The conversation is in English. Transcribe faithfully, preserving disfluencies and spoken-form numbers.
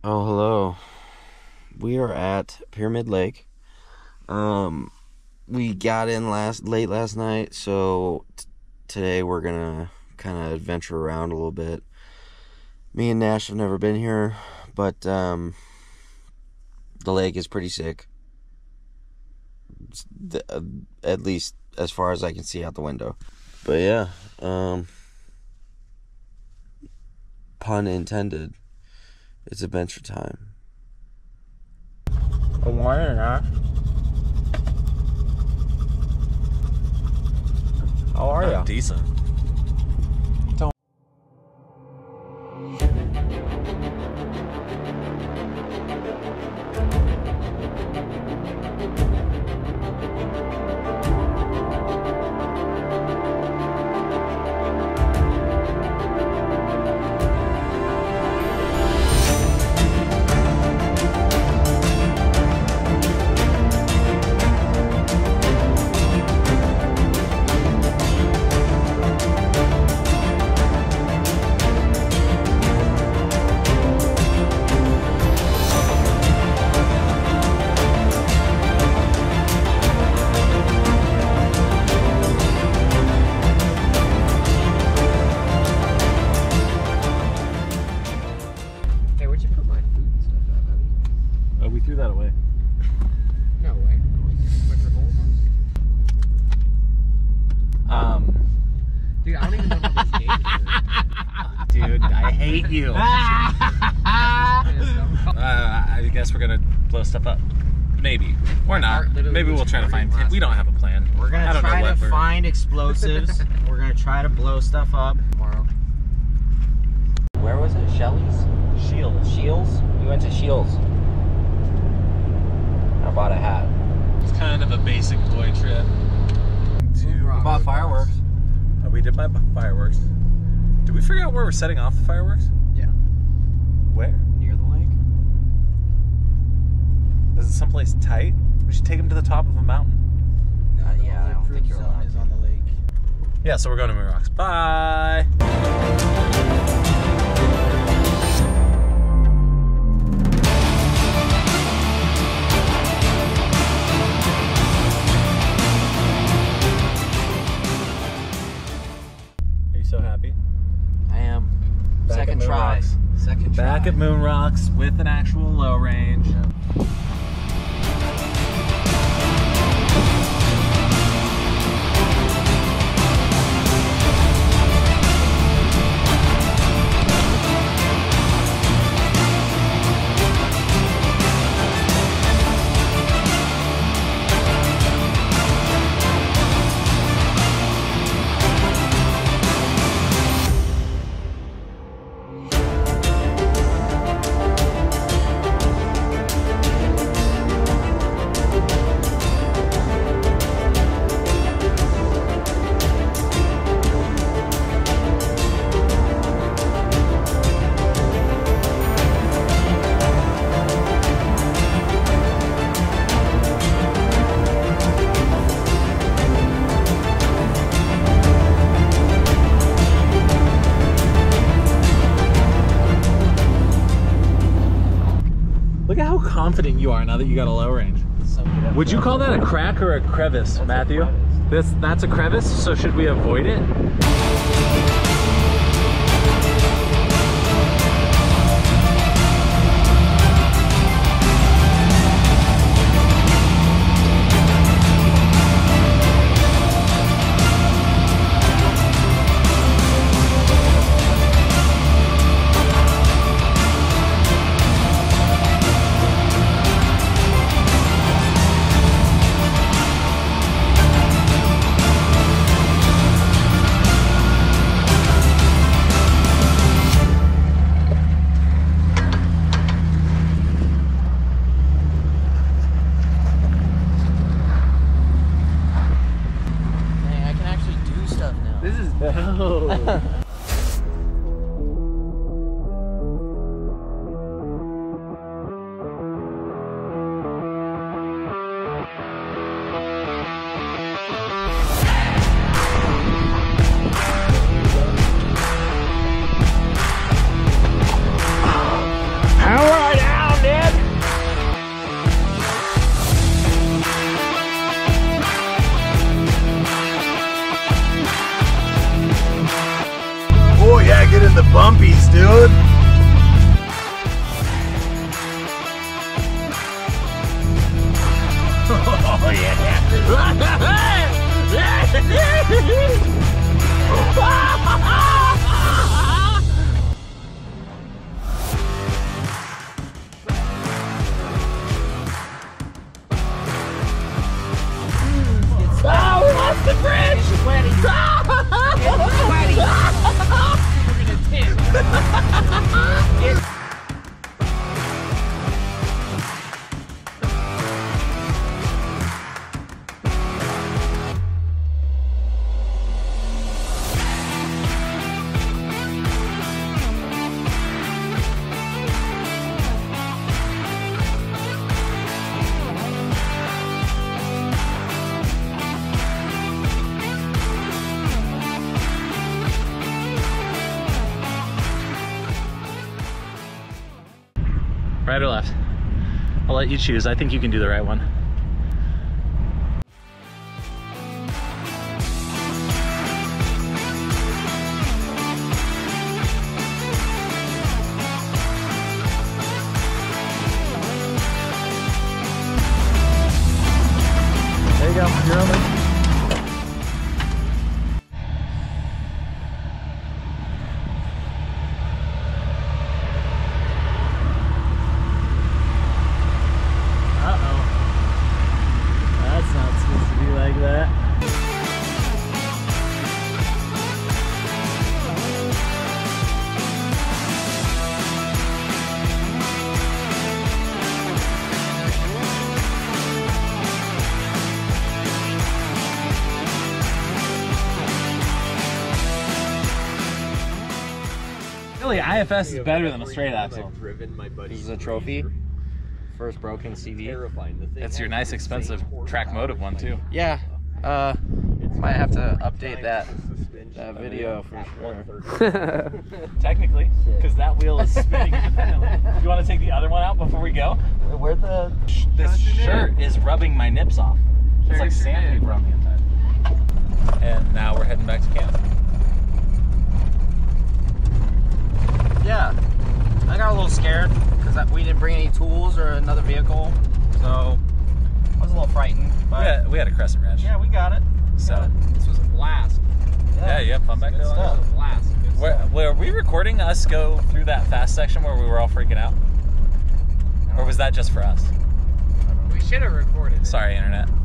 Oh, hello. We are at Pyramid Lake. Um, we got in last late last night, so t- today we're gonna kind of adventure around a little bit. Me and Nash have never been here, but um, the lake is pretty sick. The, uh, at least as far as I can see out the window. But yeah, um, pun intended. It's adventure time. Good morning, huh? How are you? Decent. We threw that away. No way. Um, Dude, I don't even know how this game is. dude, I hate you. uh, I guess we're gonna blow stuff up. Maybe. Or not. Maybe we'll try to find. We don't have a plan. We're gonna I don't try know what to we're... find explosives. We're gonna try to blow stuff up Tomorrow. Where was it? Shelley's? Shields. Shields? We went to Shields. I bought a hat. It's kind of a basic boy trip. We bought fireworks. Uh, we did buy fireworks. Did we figure out where we're setting off the fireworks? Yeah. Where? Near the lake. Is it someplace tight? We should take them to the top of a mountain. No, Uh, the yeah, I only don't think approved you're zone allowed. is on the lake. Yeah, so we're going to MoonRocks. Bye! So happy. I am. Back Second at try. MoonRocks. Second try. Back at MoonRocks with an actual low range. Yeah. Look at how confident you are now that you got a low range. Would you call that a crack or a crevice, That's Matthew? a crevice. This that's a crevice, so should we avoid it? dude. Oh yeah. Oh, we lost the bridge! It's sweaty. It's sweaty. We're gonna tip. It's Right or left? I'll let you choose. I think you can do the right one. There you go. You're on it. Really, I F S is better than a straight axle. This is a trophy. First broken C V. That's your nice, expensive track motive one too. Yeah. Uh, might have to update that that video for sure. Technically, because that wheel is spinning independently. Do you want to take the other one out before we go? Where the This shirt is rubbing my nips off. It's like sandpaper on the inside. And now we're heading back to camp. Yeah, I got a little scared because we didn't bring any tools or another vehicle, so I was a little frightened. But We had, we had a crescent wrench. yeah, we got it. So, This was a blast. yeah, yep, I'm back there. This was a blast. Good Were, stuff. were we recording us go through that fast section where we were all freaking out? Or was that just for us? We should have recorded it. Sorry, internet.